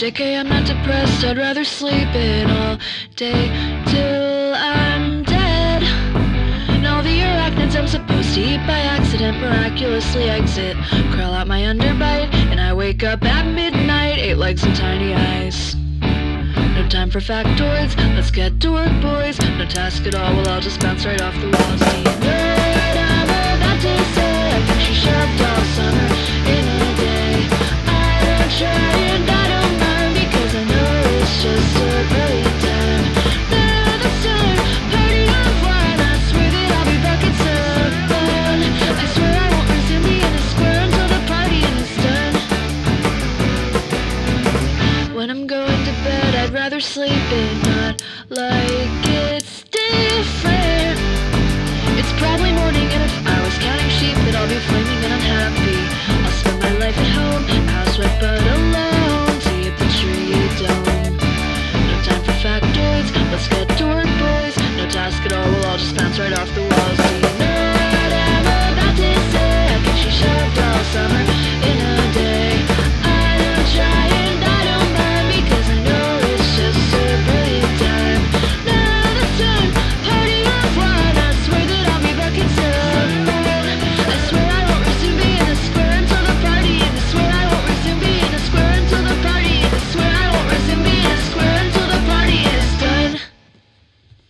JK, I'm not depressed, I'd rather sleep in all day till I'm dead. And all the arachnids I'm supposed to eat by accident miraculously exit, crawl out my underbite, and I wake up at midnight, 8 legs and tiny eyes. No time for factoids, let's get to work, boys. No task at all, well I'll just bounce right off the walls.